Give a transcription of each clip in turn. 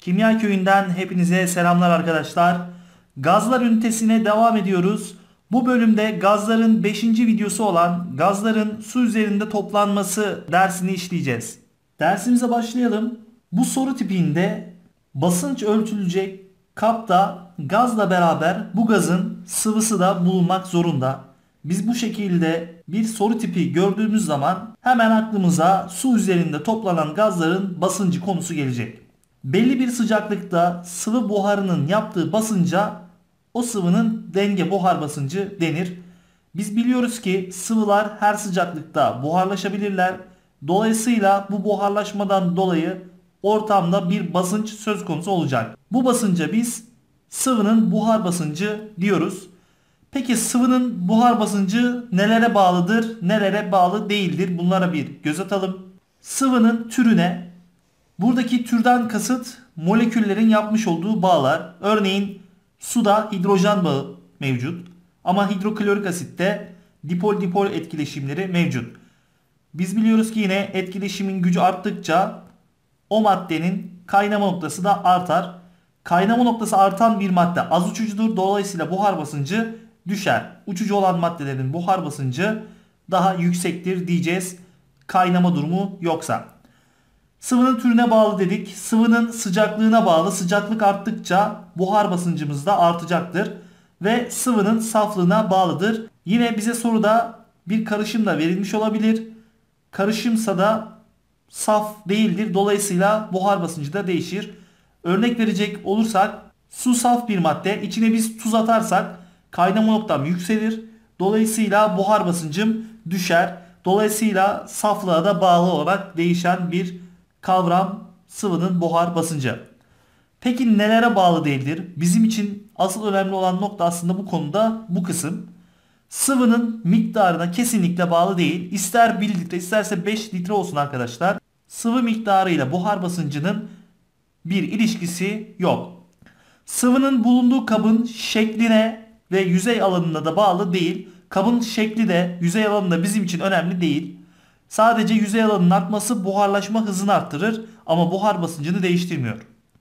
Kimya Köyü'nden hepinize selamlar arkadaşlar. Gazlar ünitesine devam ediyoruz. Bu bölümde gazların 5. videosu olan gazların su üzerinde toplanması dersini işleyeceğiz. Dersimize başlayalım. Bu soru tipinde basınç ölçülecek kapta gazla beraber bu gazın sıvısı da bulunmak zorunda. Biz bu şekilde bir soru tipi gördüğümüz zaman hemen aklımıza su üzerinde toplanan gazların basıncı konusu gelecek. Belli bir sıcaklıkta sıvı buharının yaptığı basınca o sıvının denge buhar basıncı denir. Biz biliyoruz ki sıvılar her sıcaklıkta buharlaşabilirler. Dolayısıyla bu buharlaşmadan dolayı ortamda bir basınç söz konusu olacak. Bu basınca biz sıvının buhar basıncı diyoruz. Peki sıvının buhar basıncı nelere bağlıdır, nelere bağlı değildir? Bunlara bir göz atalım. Sıvının türüne, buradaki türden kasıt moleküllerin yapmış olduğu bağlar. Örneğin suda hidrojen bağı mevcut ama hidroklorik asitte dipol-dipol etkileşimleri mevcut. Biz biliyoruz ki yine etkileşimin gücü arttıkça o maddenin kaynama noktası da artar. Kaynama noktası artan bir madde az uçucudur. Dolayısıyla buhar basıncı düşer. Uçucu olan maddelerin buhar basıncı daha yüksektir diyeceğiz. Kaynama durumu yoksa. Sıvının türüne bağlı dedik. Sıvının sıcaklığına bağlı. Sıcaklık arttıkça buhar basıncımız da artacaktır. Ve sıvının saflığına bağlıdır. Yine bize soruda bir karışım da verilmiş olabilir. Karışımsa da saf değildir. Dolayısıyla buhar basıncı da değişir. Örnek verecek olursak su saf bir madde. İçine biz tuz atarsak kaynama noktam yükselir. Dolayısıyla buhar basıncım düşer. Dolayısıyla saflığa da bağlı olarak değişen bir kavram sıvının buhar basıncı. Peki nelere bağlı değildir? Bizim için asıl önemli olan nokta aslında bu konuda bu kısım. Sıvının miktarına kesinlikle bağlı değil. İster 1 litre isterse 5 litre olsun arkadaşlar. Sıvı miktarıyla buhar basıncının bir ilişkisi yok. Sıvının bulunduğu kabın şekline ve yüzey alanına da bağlı değil. Kabın şekli de yüzey alanı da bizim için önemli değil. Sadece yüzey alanının artması buharlaşma hızını arttırır ama buhar basıncını değiştirmiyor.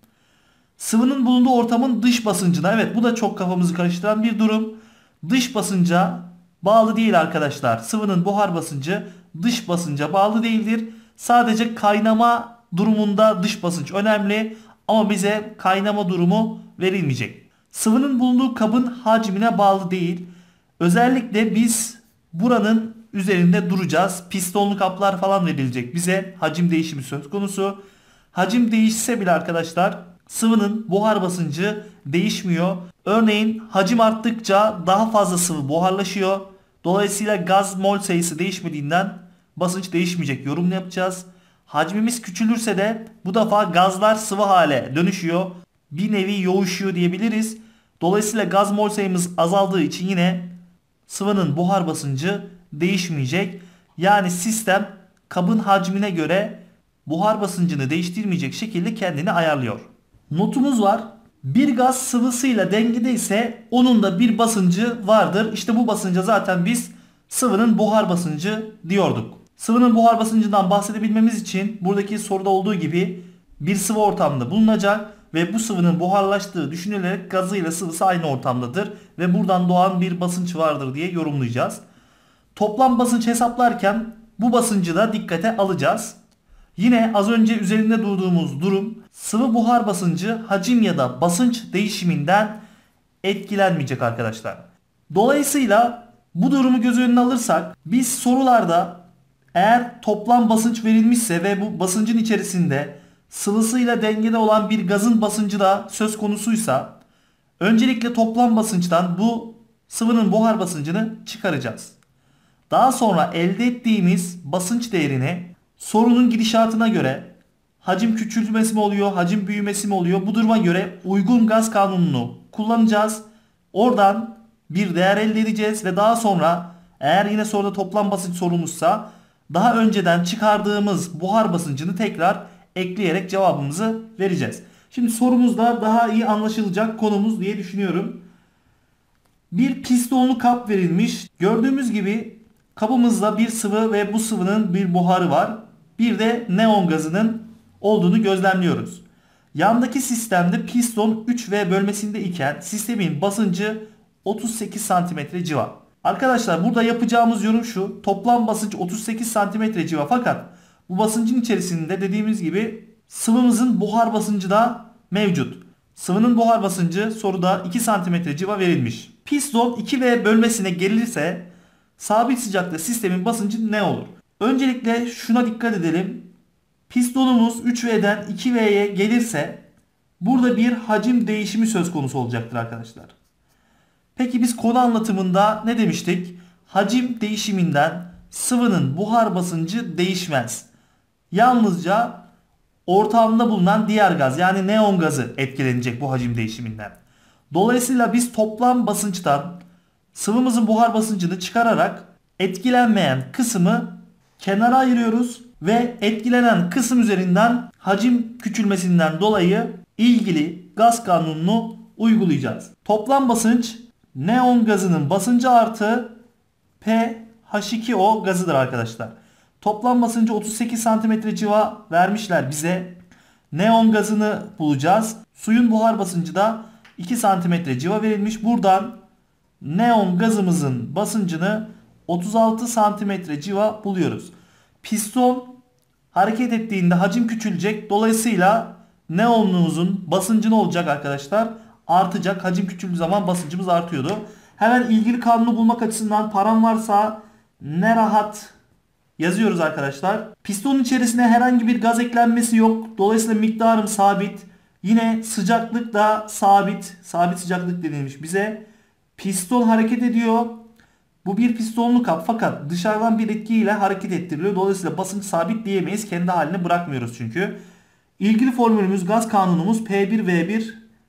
Sıvının bulunduğu ortamın dış basıncına, evet bu da çok kafamızı karıştıran bir durum. Dış basınca bağlı değil arkadaşlar. Sıvının buhar basıncı dış basınca bağlı değildir. Sadece kaynama durumunda dış basınç önemli ama bize kaynama durumu verilmeyecek. Sıvının bulunduğu kabın hacmine bağlı değil. Özellikle biz buranın üzerinde duracağız. Pistonlu kaplar falan verilecek. Bize hacim değişimi söz konusu. Hacim değişse bile arkadaşlar sıvının buhar basıncı değişmiyor. Örneğin hacim arttıkça daha fazla sıvı buharlaşıyor. Dolayısıyla gaz mol sayısı değişmediğinden basınç değişmeyecek yorumunu yapacağız. Hacmimiz küçülürse de bu defa gazlar sıvı hale dönüşüyor. Bir nevi yoğuşuyor diyebiliriz. Dolayısıyla gaz mol sayımız azaldığı için yine sıvının buhar basıncı değişmeyecek. Yani sistem kabın hacmine göre buhar basıncını değiştirmeyecek şekilde kendini ayarlıyor. Notumuz var. Bir gaz sıvısıyla dengede ise onun da bir basıncı vardır. İşte bu basınca zaten biz sıvının buhar basıncı diyorduk. Sıvının buhar basıncından bahsedebilmemiz için buradaki soruda olduğu gibi bir sıvı ortamda bulunacak ve bu sıvının buharlaştığı düşünülerek gazıyla sıvısı aynı ortamdadır ve buradan doğan bir basınç vardır diye yorumlayacağız. Toplam basınç hesaplarken bu basıncı da dikkate alacağız. Yine az önce üzerinde durduğumuz durum sıvı buhar basıncı hacim ya da basınç değişiminden etkilenmeyecek arkadaşlar. Dolayısıyla bu durumu göz önüne alırsak biz sorularda eğer toplam basınç verilmişse ve bu basıncın içerisinde sıvısıyla dengede olan bir gazın basıncı da söz konusuysa öncelikle toplam basınçtan bu sıvının buhar basıncını çıkaracağız. Daha sonra elde ettiğimiz basınç değerini sorunun gidişatına göre hacim küçülmesi mi oluyor, hacim büyümesi mi oluyor? Bu duruma göre uygun gaz kanununu kullanacağız. Oradan bir değer elde edeceğiz ve daha sonra eğer yine soruda toplam basınç sorulmuşsa daha önceden çıkardığımız buhar basıncını tekrar ekleyerek cevabımızı vereceğiz. Şimdi sorumuzda daha iyi anlaşılacak konumuz diye düşünüyorum. Bir pistonlu kap verilmiş. Gördüğümüz gibi kabımızda bir sıvı ve bu sıvının bir buharı var. Bir de neon gazının olduğunu gözlemliyoruz. Yandaki sistemde piston 3V bölmesinde iken sistemin basıncı 38 cm civa. Arkadaşlar burada yapacağımız yorum şu. Toplam basınç 38 cm civa, fakat bu basıncın içerisinde dediğimiz gibi sıvımızın buhar basıncı da mevcut. Sıvının buhar basıncı soruda 2 cm civa verilmiş. Piston 2V bölmesine gelirse sabit sıcaklıkta sistemin basıncı ne olur? Öncelikle şuna dikkat edelim. Pistonumuz 3V'den 2V'ye gelirse burada bir hacim değişimi söz konusu olacaktır arkadaşlar. Peki biz konu anlatımında ne demiştik? Hacim değişiminden sıvının buhar basıncı değişmez. Yalnızca ortamda bulunan diğer gaz, yani neon gazı etkilenecek bu hacim değişiminden. Dolayısıyla biz toplam basınçtan sıvımızın buhar basıncını çıkararak etkilenmeyen kısmı kenara ayırıyoruz ve etkilenen kısım üzerinden hacim küçülmesinden dolayı ilgili gaz kanununu uygulayacağız. Toplam basınç neon gazının basıncı artı PH2O gazıdır arkadaşlar. Toplam basıncı 38 cm civa vermişler bize. Neon gazını bulacağız. Suyun buhar basıncı da 2 cm civa verilmiş. Buradan neon gazımızın basıncını 36 cm civa buluyoruz. Piston hareket ettiğinde hacim küçülecek. Dolayısıyla neonluğumuzun basıncı ne olacak arkadaşlar? Artacak. Hacim küçüldüğü zaman basıncımız artıyordu. Hemen ilgili kanunu bulmak açısından param varsa ne rahat yazıyoruz arkadaşlar. Pistonun içerisine herhangi bir gaz eklenmesi yok. Dolayısıyla miktarım sabit. Yine sıcaklık da sabit. Sabit sıcaklık denilmiş bize. Piston hareket ediyor. Bu bir pistonlu kap, fakat dışarıdan bir etkiyle hareket ettiriliyor. Dolayısıyla basınç sabit diyemeyiz. Kendi haline bırakmıyoruz çünkü. İlgili formülümüz, gaz kanunumuz P1V1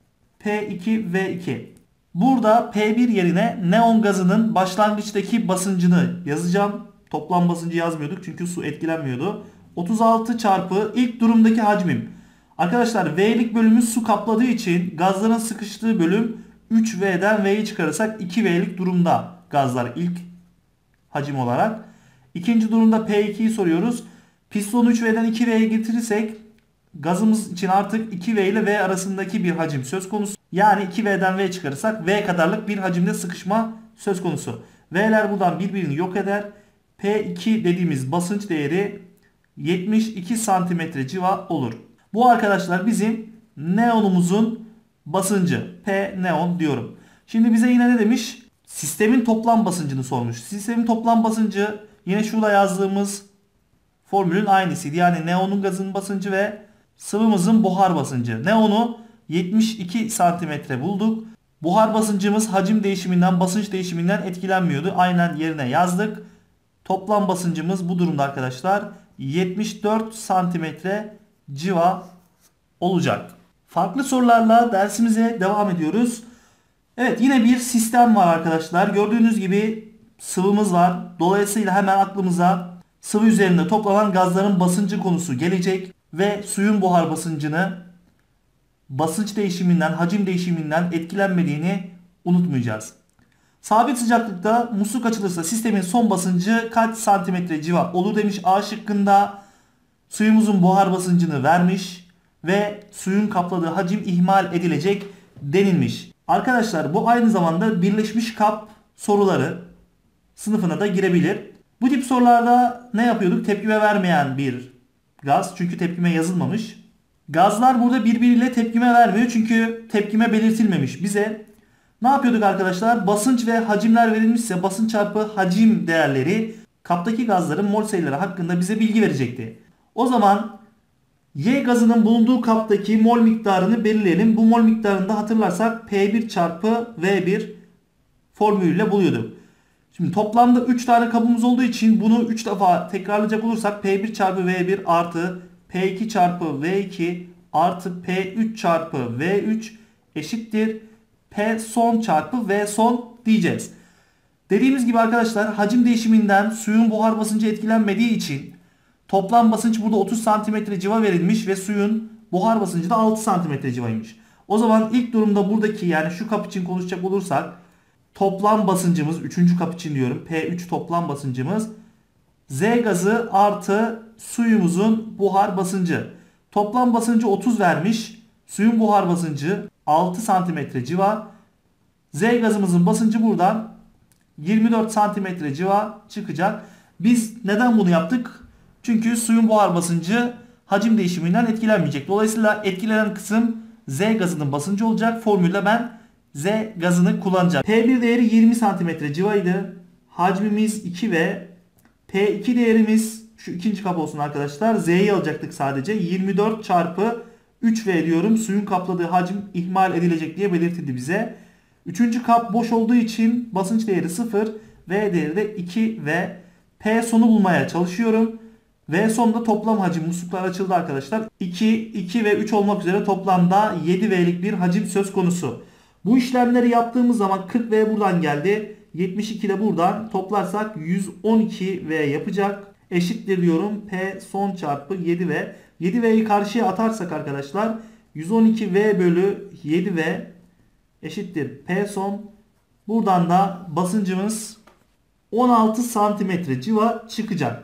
P2V2. Burada P1 yerine neon gazının başlangıçtaki basıncını yazacağım. Toplam basıncı yazmıyorduk çünkü su etkilenmiyordu. 36 çarpı ilk durumdaki hacmim. Arkadaşlar V'lik bölümü su kapladığı için gazların sıkıştığı bölüm 3V'den V'yi çıkarırsak 2V'lik durumda gazlar ilk hacim olarak. İkinci durumda P2'yi soruyoruz. Pistonu 3V'den 2V'ye getirirsek gazımız için artık 2V ile V arasındaki bir hacim söz konusu. Yani 2V'den V çıkarırsak V kadarlık bir hacimde sıkışma söz konusu. V'ler buradan birbirini yok eder. P2 dediğimiz basınç değeri 72 cm civa olur. Bu arkadaşlar bizim neonumuzun basıncı. P neon diyorum. Şimdi bize yine ne demiş? Sistemin toplam basıncını sormuş. Sistemin toplam basıncı yine şurada yazdığımız formülün aynısıydı. Yani neonun gazın basıncı ve sıvımızın buhar basıncı. Neonu 72 cm bulduk. Buhar basıncımız hacim değişiminden, basınç değişiminden etkilenmiyordu. Aynen yerine yazdık. Toplam basıncımız bu durumda arkadaşlar 74 cm civa olacak. Farklı sorularla dersimize devam ediyoruz. Evet, yine bir sistem var arkadaşlar. Gördüğünüz gibi sıvımız var. Dolayısıyla hemen aklımıza sıvı üzerinde toplanan gazların basıncı konusu gelecek. Ve suyun buhar basıncını basınç değişiminden, hacim değişiminden etkilenmediğini unutmayacağız. Sabit sıcaklıkta musluk açılırsa sistemin son basıncı kaç santimetre civa olur demiş. A şıkkında suyumuzun buhar basıncını vermiş ve suyun kapladığı hacim ihmal edilecek denilmiş. Arkadaşlar bu aynı zamanda birleşmiş kap soruları sınıfına da girebilir. Bu tip sorularda ne yapıyorduk? Tepkime vermeyen bir gaz, çünkü tepkime yazılmamış. Gazlar burada birbiriyle tepkime vermiyor çünkü tepkime belirtilmemiş bize. Ne yapıyorduk arkadaşlar? Basınç ve hacimler verilmişse basınç çarpı hacim değerleri kaptaki gazların mol sayıları hakkında bize bilgi verecekti. O zaman Y gazının bulunduğu kaptaki mol miktarını belirleyelim. Bu mol miktarını da hatırlarsak P1 çarpı V1 formülüyle buluyorduk. Şimdi toplamda 3 tane kabımız olduğu için bunu 3 defa tekrarlayacak olursak P1 çarpı V1 artı P2 çarpı V2 artı P3 çarpı V3 eşittir P son çarpı V son diyeceğiz. Dediğimiz gibi arkadaşlar hacim değişiminden suyun buhar basıncı etkilenmediği için toplam basınç burada 30 cm civa verilmiş ve suyun buhar basıncı da 6 cm civaymış. O zaman ilk durumda buradaki, yani şu kap için konuşacak olursak toplam basıncımız, 3. kap için diyorum, P3 toplam basıncımız Z gazı artı suyumuzun buhar basıncı. Toplam basıncı 30 vermiş. Suyun buhar basıncı 6 santimetre civa. Z gazımızın basıncı buradan 24 santimetre civa çıkacak. Biz neden bunu yaptık? Çünkü suyun buhar basıncı hacim değişiminden etkilenmeyecek. Dolayısıyla etkilenen kısım Z gazının basıncı olacak. Formülde ben Z gazını kullanacağım. P1 değeri 20 santimetre civaydı. Hacmimiz 2 ve P2 değerimiz şu ikinci kap olsun arkadaşlar. Z'yi alacaktık sadece. 24 çarpı 3V diyorum. Suyun kapladığı hacim ihmal edilecek diye belirtildi bize. Üçüncü kap boş olduğu için basınç değeri 0. V değeri de 2 ve P sonu bulmaya çalışıyorum. V sonunda toplam hacim, musluklar açıldı arkadaşlar. 2, 2 ve 3 olmak üzere toplamda 7V'lik bir hacim söz konusu. Bu işlemleri yaptığımız zaman 40V buradan geldi. 72 de buradan toplarsak 112V yapacak. Eşittir diyorum P son çarpı 7V. 7V'yi karşıya atarsak arkadaşlar 112V bölü 7V eşittir P son. Buradan da basıncımız 16 santimetre civa çıkacak.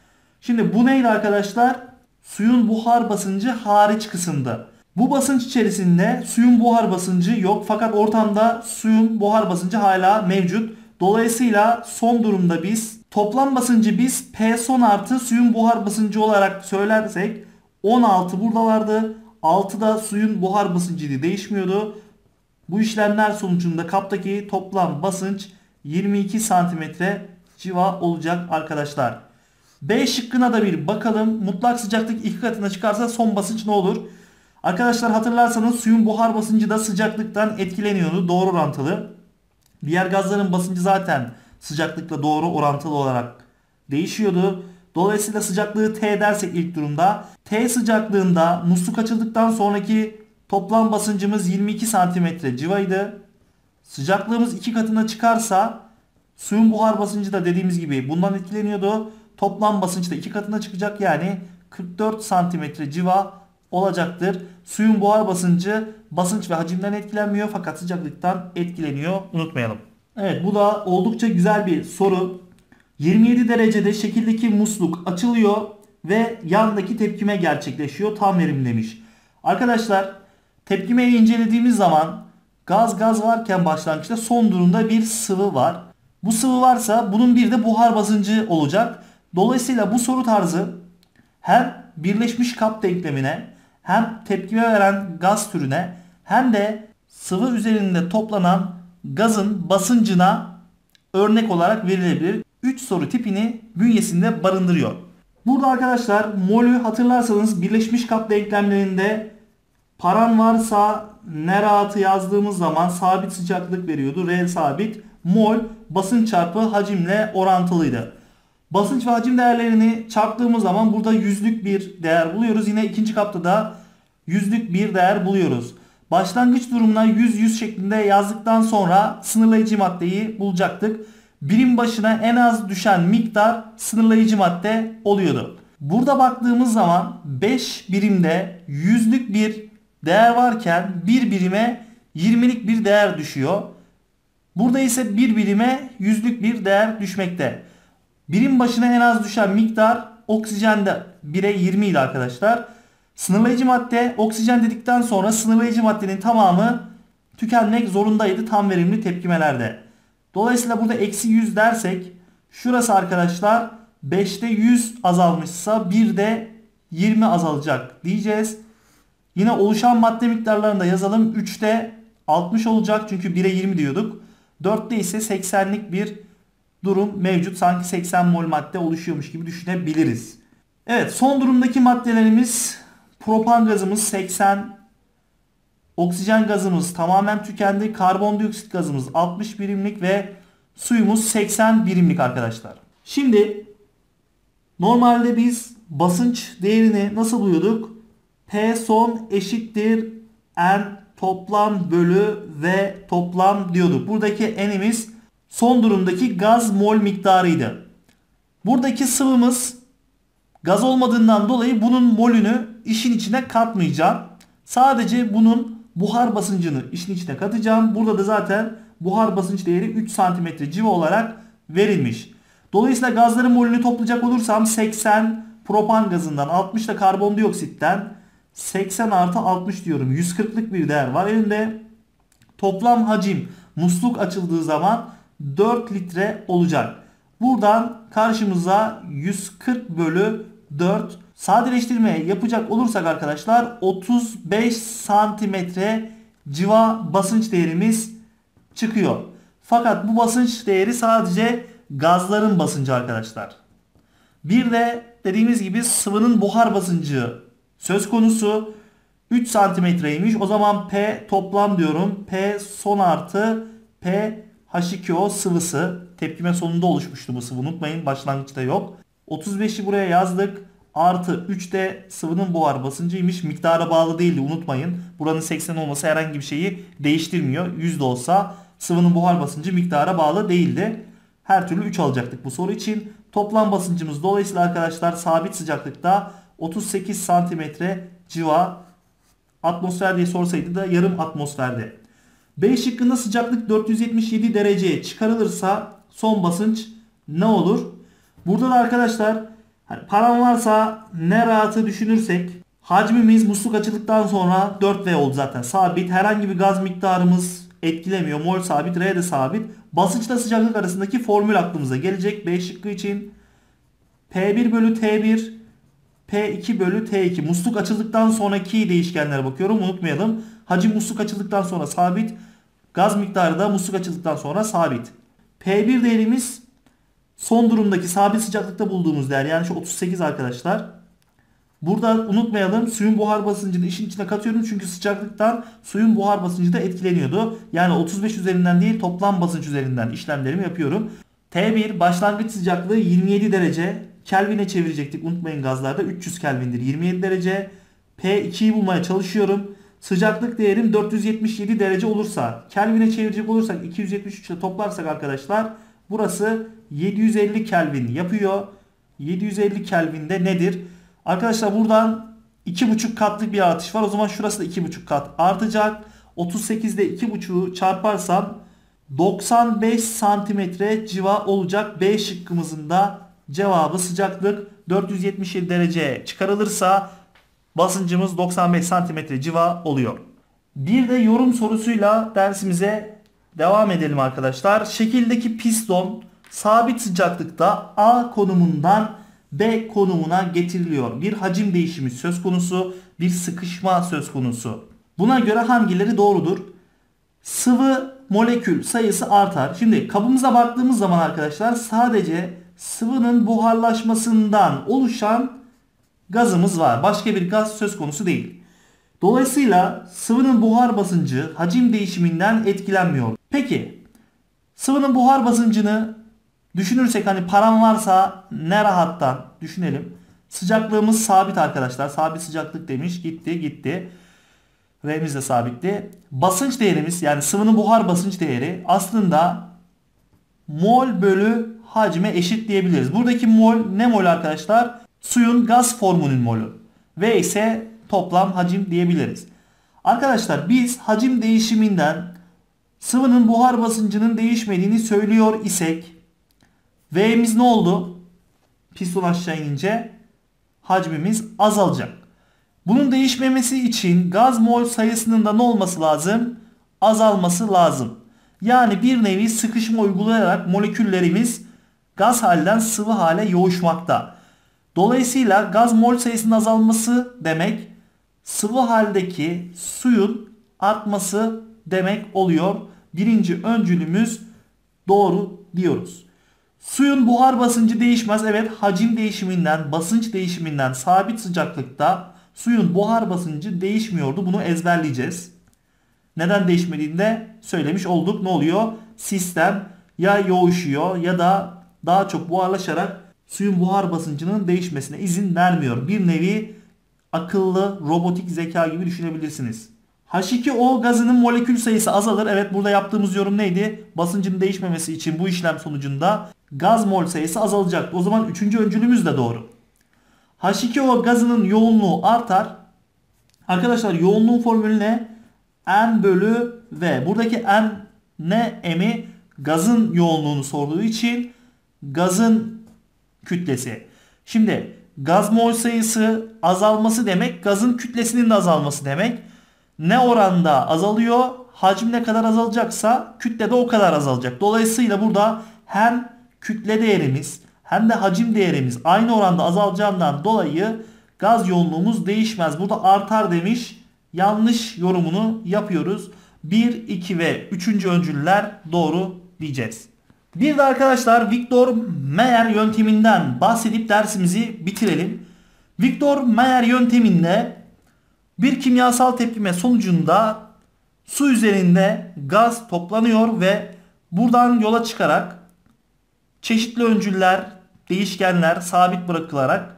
Şimdi bu neydi arkadaşlar? Suyun buhar basıncı hariç kısımda. Bu basınç içerisinde suyun buhar basıncı yok. Fakat ortamda suyun buhar basıncı hala mevcut. Dolayısıyla son durumda biz toplam basıncı biz P son artı suyun buhar basıncı olarak söylersek 16 buradalardı. 6 da suyun buhar basıncıydı, değişmiyordu. Bu işlemler sonucunda kaptaki toplam basınç 22 santimetre civa olacak arkadaşlar. B şıkkına da bir bakalım. Mutlak sıcaklık 2 katına çıkarsa son basınç ne olur? Arkadaşlar hatırlarsanız suyun buhar basıncı da sıcaklıktan etkileniyordu. Doğru orantılı. Diğer gazların basıncı zaten sıcaklıkla doğru orantılı olarak değişiyordu. Dolayısıyla sıcaklığı T dersek ilk durumda. T sıcaklığında musluk açıldıktan sonraki toplam basıncımız 22 santimetre civaydı. Sıcaklığımız 2 katına çıkarsa suyun buhar basıncı da dediğimiz gibi bundan etkileniyordu. Toplam basınç da 2 katına çıkacak, yani 44 santimetre civa olacaktır. Suyun buhar basıncı basınç ve hacimden etkilenmiyor fakat sıcaklıktan etkileniyor, unutmayalım. Evet, bu da oldukça güzel bir soru. 27 derecede şekildeki musluk açılıyor ve yandaki tepkime gerçekleşiyor. Tam verim demiş. Arkadaşlar tepkimeyi incelediğimiz zaman gaz varken başlangıçta son durumda bir sıvı var. Bu sıvı varsa bunun bir de buhar basıncı olacak. Dolayısıyla bu soru tarzı hem birleşmiş kap denklemine hem tepkime veren gaz türüne hem de sıvı üzerinde toplanan gazın basıncına örnek olarak verilebilir. 3 soru tipini bünyesinde barındırıyor. Burada arkadaşlar mol'ü hatırlarsanız birleşmiş kap denklemlerinde paran varsa ne rahatı yazdığımız zaman sabit sıcaklık veriyordu. R sabit. Mol basınç çarpı hacimle orantılıydı. Basınç ve hacim değerlerini çarptığımız zaman burada yüzlük bir değer buluyoruz. Yine ikinci kapta da yüzlük bir değer buluyoruz. Başlangıç durumuna 100 şeklinde yazdıktan sonra sınırlayıcı maddeyi bulacaktık. Birim başına en az düşen miktar sınırlayıcı madde oluyordu. Burada baktığımız zaman 5 birimde yüzlük bir değer varken 1 birime 20'lik bir değer düşüyor. Burada ise 1 birime yüzlük bir değer düşmekte. Birim başına en az düşen miktar oksijende 1'e 20 idi arkadaşlar. Sınırlayıcı madde oksijen dedikten sonra sınırlayıcı maddenin tamamı tükenmek zorundaydı tam verimli tepkimelerde. Dolayısıyla burada eksi 100 dersek şurası arkadaşlar 5'te 100 azalmışsa 1'de 20 azalacak diyeceğiz. Yine oluşan madde miktarlarını da yazalım. 3'te 60 olacak çünkü 1'e 20 diyorduk. 4'te ise 80'lik bir durum mevcut. Sanki 80 mol madde oluşuyormuş gibi düşünebiliriz. Evet, son durumdaki maddelerimiz propan gazımız 80, oksijen gazımız tamamen tükendi, karbondioksit gazımız 60 birimlik ve suyumuz 80 birimlik arkadaşlar. Şimdi normalde biz basınç değerini nasıl buluyorduk? P son eşittir N toplam bölü V toplam diyorduk. Buradaki N'imiz son durumdaki gaz mol miktarıydı. Buradaki sıvımız gaz olmadığından dolayı bunun molünü işin içine katmayacağım. Sadece bunun buhar basıncını işin içine katacağım. Burada da zaten buhar basınç değeri 3 cm civa olarak verilmiş. Dolayısıyla gazların molünü toplayacak olursam 80 propan gazından, 60 da karbondioksitten 80 artı 60 diyorum. 140'lık bir değer var elimde. Toplam hacim musluk açıldığı zaman 4 litre olacak. Buradan karşımıza 140 bölü 4 sadeleştirme yapacak olursak arkadaşlar 35 santimetre civa basınç değerimiz çıkıyor. Fakat bu basınç değeri sadece gazların basıncı arkadaşlar. Bir de dediğimiz gibi sıvının buhar basıncı söz konusu. 3 santimetreymiş. O zaman P toplam diyorum. P son artı P H2O sıvısı. Tepkime sonunda oluşmuştu bu sıvı. Unutmayın, başlangıçta yok. 35'i buraya yazdık. Artı 3 de sıvının buhar basıncıymış. Miktara bağlı değildi, unutmayın. Buranın 80 olması herhangi bir şeyi değiştirmiyor. 100 de olsa sıvının buhar basıncı miktara bağlı değildi. Her türlü 3 alacaktık bu soru için. Toplam basıncımız dolayısıyla arkadaşlar sabit sıcaklıkta 38 santimetre civa. Atmosfer diye sorsaydı da yarım atmosferde. B şıkkında sıcaklık 477 dereceye çıkarılırsa son basınç ne olur? Burada da arkadaşlar param varsa ne rahatı düşünürsek hacmimiz musluk açıldıktan sonra 4V oldu zaten. Sabit. Herhangi bir gaz miktarımız etkilemiyor. Mol sabit. R de sabit. Basınçla sıcaklık arasındaki formül aklımıza gelecek. B şıkkı için P1 bölü T1 P2 bölü T2. Musluk açıldıktan sonraki değişkenlere bakıyorum. Unutmayalım. Hacim musluk açıldıktan sonra sabit. Gaz miktarı da musluk açıldıktan sonra sabit. P1 değerimiz son durumdaki sabit sıcaklıkta bulduğumuz değer. Yani şu 38 arkadaşlar. Burada unutmayalım, suyun buhar basıncını işin içine katıyorum. Çünkü sıcaklıktan suyun buhar basıncı da etkileniyordu. Yani 35 üzerinden değil, toplam basınç üzerinden işlemlerimi yapıyorum. T1 başlangıç sıcaklığı 27 derece. Kelvin'e çevirecektik. Unutmayın, gazlarda 300 Kelvin'dir. 27 derece. P2'yi bulmaya çalışıyorum. Sıcaklık değerim 477 derece olursa, Kelvin'e çevirecek olursak 273 ile toplarsak arkadaşlar burası 750 Kelvin yapıyor. 750 Kelvin'de nedir? Arkadaşlar buradan 2,5 katlık bir artış var. O zaman şurası da 2,5 kat artacak. 38'de 2,5'u çarparsam 95 santimetre civa olacak. B şıkkımızın da cevabı sıcaklık 477 dereceye çıkarılırsa basıncımız 95 santimetre civa oluyor. Bir de yorum sorusuyla dersimize devam edelim arkadaşlar. Şekildeki piston sabit sıcaklıkta A konumundan B konumuna getiriliyor. Bir hacim değişimi söz konusu, bir sıkışma söz konusu. Buna göre hangileri doğrudur? Sıvı molekül sayısı artar. Şimdi kabımıza baktığımız zaman arkadaşlar sadece sıvının buharlaşmasından oluşan gazımız var. Başka bir gaz söz konusu değil. Dolayısıyla sıvının buhar basıncı hacim değişiminden etkilenmiyor. Peki sıvının buhar basıncını düşünürsek, hani param varsa ne rahattan düşünelim. Sıcaklığımız sabit arkadaşlar. Sabit sıcaklık demiş. Gitti. R'miz de sabitti. Basınç değerimiz, yani sıvının buhar basınç değeri aslında mol bölü hacme eşit diyebiliriz. Buradaki mol ne mol arkadaşlar? Suyun gaz formunun molü. V ise toplam hacim diyebiliriz. Arkadaşlar biz hacim değişiminden sıvının buhar basıncının değişmediğini söylüyor isek V'miz ne oldu? Piston aşağı inince hacmimiz azalacak. Bunun değişmemesi için gaz mol sayısının da ne olması lazım? Azalması lazım. Yani bir nevi sıkışma uygulayarak moleküllerimiz gaz halden sıvı hale yoğuşmakta. Dolayısıyla gaz mol sayısının azalması demek sıvı haldeki suyun artması demek oluyor. Birinci öncülümüz doğru diyoruz. Suyun buhar basıncı değişmez. Evet, hacim değişiminden, basınç değişiminden sabit sıcaklıkta suyun buhar basıncı değişmiyordu. Bunu ezberleyeceğiz. Neden değişmediğini de söylemiş olduk. Ne oluyor? Sistem ya yoğuşuyor ya da daha çok buharlaşarak suyun buhar basıncının değişmesine izin vermiyor. Bir nevi akıllı robotik zeka gibi düşünebilirsiniz. H2O gazının molekül sayısı azalır. Evet, burada yaptığımız yorum neydi? Basıncın değişmemesi için bu işlem sonucunda gaz mol sayısı azalacaktı. O zaman üçüncü öncülümüz de doğru. H2O gazının yoğunluğu artar. Arkadaşlar yoğunluğun formülü ne? N bölü V. Buradaki N ne? M'i gazın yoğunluğunu sorduğu için gazın kütlesi. Şimdi gaz mol sayısı azalması demek, gazın kütlesinin de azalması demek. Ne oranda azalıyor? Hacim ne kadar azalacaksa kütle de o kadar azalacak. Dolayısıyla burada hem kütle değerimiz hem de hacim değerimiz aynı oranda azalacağından dolayı gaz yoğunluğumuz değişmez. Burada artar demiş. Yanlış yorumunu yapıyoruz. 1, 2 ve 3. öncüller doğru diyeceğiz. Bir de arkadaşlar Victor Meyer yönteminden bahsedip dersimizi bitirelim. Victor Meyer yönteminde bir kimyasal tepkime sonucunda su üzerinde gaz toplanıyor ve buradan yola çıkarak çeşitli öncüller, değişkenler sabit bırakılarak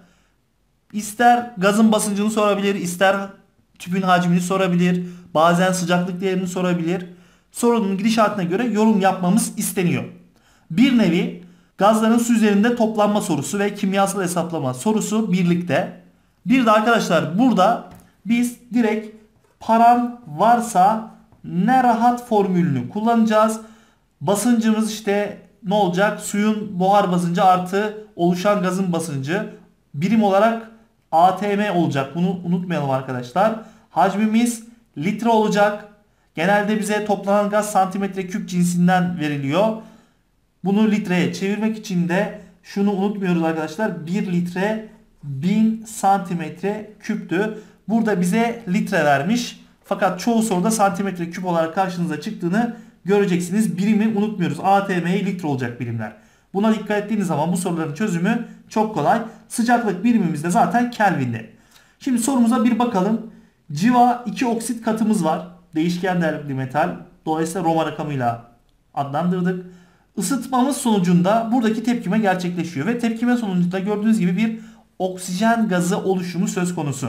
ister gazın basıncını sorabilir, ister tüpün hacmini sorabilir, bazen sıcaklık değerini sorabilir. Sorunun gidişatına göre yorum yapmamız isteniyor. Bir nevi gazların su üzerinde toplanma sorusu ve kimyasal hesaplama sorusu birlikte. Bir de arkadaşlar burada biz direkt param varsa ne rahat formülünü kullanacağız. Basıncımız işte ne olacak? Suyun buhar basıncı artı oluşan gazın basıncı. Birim olarak atm olacak. Bunu unutmayalım arkadaşlar. Hacmimiz litre olacak. Genelde bize toplanan gaz santimetre küp cinsinden veriliyor. Bunu litreye çevirmek için de şunu unutmuyoruz arkadaşlar. 1 litre 1000 santimetre küptü. Burada bize litre vermiş. Fakat çoğu soruda santimetre küp olarak karşınıza çıktığını göreceksiniz. Birimi unutmuyoruz. ATM'ye litre olacak birimler. Buna dikkat ettiğiniz zaman bu soruların çözümü çok kolay. Sıcaklık birimimiz de zaten Kelvin'de. Şimdi sorumuza bir bakalım. Civa 2 oksit katımız var. Değişken değerli metal. Dolayısıyla Roma rakamıyla adlandırdık. Isıtmamız sonucunda buradaki tepkime gerçekleşiyor. Ve tepkime sonucunda gördüğünüz gibi bir oksijen gazı oluşumu söz konusu.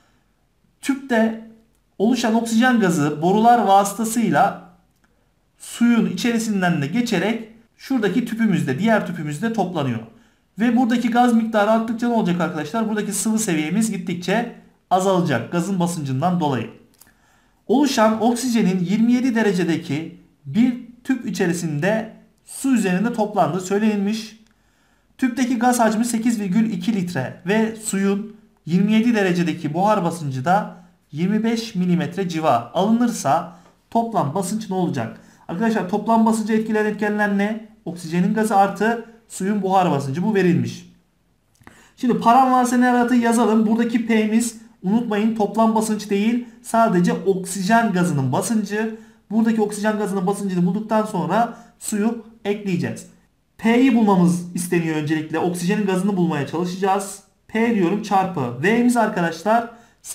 Tüpte oluşan oksijen gazı borular vasıtasıyla suyun içerisinden de geçerek şuradaki tüpümüzde, diğer tüpümüzde toplanıyor. Ve buradaki gaz miktarı arttıkça ne olacak arkadaşlar? Buradaki sıvı seviyemiz gittikçe azalacak gazın basıncından dolayı. Oluşan oksijenin 27 derecedeki bir tüp içerisinde su üzerinde toplandığı söylenilmiş. Tüpteki gaz hacmi 8,2 litre ve suyun 27 derecedeki buhar basıncı da 25 milimetre civa alınırsa toplam basınç ne olacak? Arkadaşlar toplam basıncı etkileyen etkenler ne? Oksijenin gazı artı suyun buhar basıncı, bu verilmiş. Şimdi param varsa ne yaratı yazalım. Buradaki P'miz unutmayın toplam basınç değil, sadece oksijen gazının basıncı. Buradaki oksijen gazının basıncını bulduktan sonra suyu ekleyeceğiz. P'yi bulmamız isteniyor öncelikle. Oksijenin gazını bulmaya çalışacağız. P diyorum çarpı V'miz arkadaşlar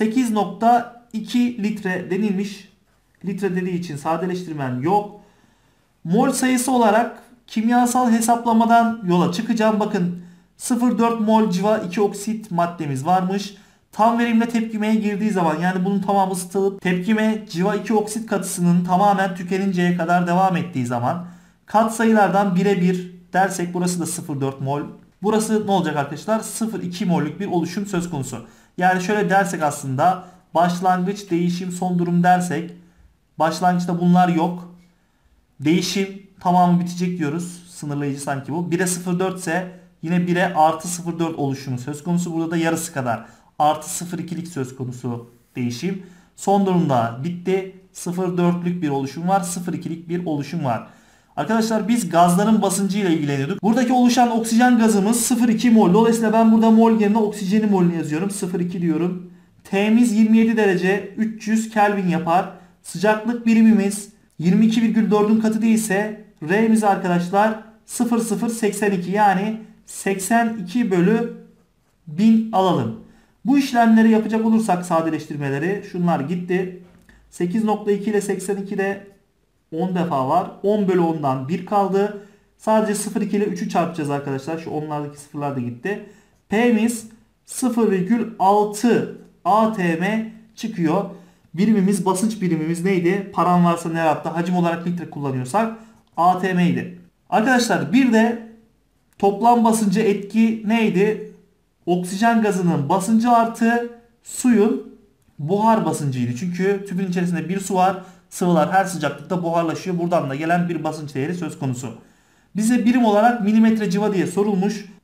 8,2 litre denilmiş. Litre dediği için sadeleştirmen yok. Mol sayısı olarak kimyasal hesaplamadan yola çıkacağım. Bakın 0,4 mol civa 2 oksit maddemiz varmış. Tam verimle tepkimeye girdiği zaman, yani bunun tamamı ısıtılıp tepkime civa 2 oksit katısının tamamen tükeninceye kadar devam ettiği zaman katsayılardan 1'e 1 dersek burası da 0,4 mol. Burası ne olacak arkadaşlar? 0,2 mollük bir oluşum söz konusu. Yani şöyle dersek aslında başlangıç, değişim, son durum dersek başlangıçta bunlar yok. Değişim tamamı bitecek diyoruz. Sınırlayıcı sanki bu. 1'e 0,4 ise yine 1'e artı 0,4 oluşumu söz konusu. Burada da yarısı kadar artı 0,2'lik söz konusu değişim. Son durumda bitti. 0,4'lük bir oluşum var. 0,2'lik bir oluşum var. Arkadaşlar biz gazların basıncı ile ilgileniyorduk. Buradaki oluşan oksijen gazımız 0,2 mol. Dolayısıyla ben burada mol yerine oksijenin molünü yazıyorum. 0,2 diyorum. T'miz 27 derece 300 Kelvin yapar. Sıcaklık birimimiz 22,4'ün katı değilse R'miz arkadaşlar 0,082 yani 82 bölü 1000 alalım. Bu işlemleri yapacak olursak sadeleştirmeleri şunlar gitti. 8,2 ile 82'de 10 defa var. 10 bölü 10'dan 1 kaldı. Sadece 0,2 ile 3'ü çarpacağız arkadaşlar. Şu onlardaki sıfırlar da gitti. P'miz 0,6 atm çıkıyor. Birimimiz, basınç birimimiz neydi? Param varsa ne yaptı? Hacim olarak litre kullanıyorsak atm idi. Arkadaşlar bir de toplam basıncı etki neydi? Oksijen gazının basıncı artı suyun buhar basıncıydı. Çünkü tüpün içerisinde bir su var. Sıvılar her sıcaklıkta buharlaşıyor. Buradan da gelen bir basınç değeri söz konusu. Bize birim olarak milimetre civa diye sorulmuş.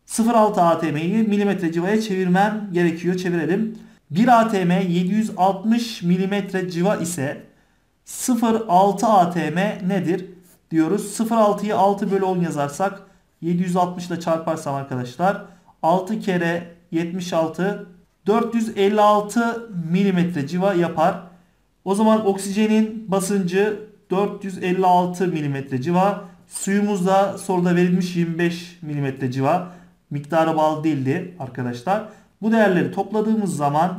0,6 atm'yi milimetre civaya çevirmem gerekiyor. Çevirelim. 1 atm 760 milimetre civa ise 0,6 atm nedir diyoruz. 0,6'yı 6 bölü 10 yazarsak 760 ile çarparsam arkadaşlar 6 kere 76 456 milimetre civa yapar. O zaman oksijenin basıncı 456 milimetre civa. Suyumuzda soruda verilmiş 25 milimetre civa. Miktara bağlı değildi arkadaşlar. Bu değerleri topladığımız zaman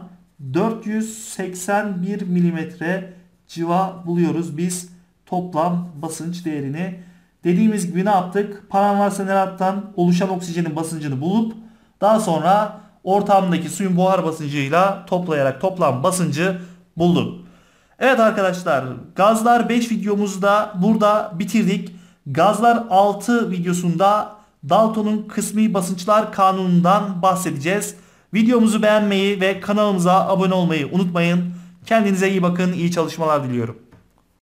481 milimetre civa buluyoruz biz toplam basınç değerini. Dediğimiz gibi ne yaptık? Paravarsenerattan oluşan oksijenin basıncını bulup daha sonra ortamdaki suyun buhar basıncıyla toplayarak toplam basıncı bulduk. Evet arkadaşlar, gazlar 5 videomuzu da burada bitirdik. Gazlar 6 videosunda Dalton'un kısmi basınçlar kanunundan bahsedeceğiz. Videomuzu beğenmeyi ve kanalımıza abone olmayı unutmayın. Kendinize iyi bakın, iyi çalışmalar diliyorum.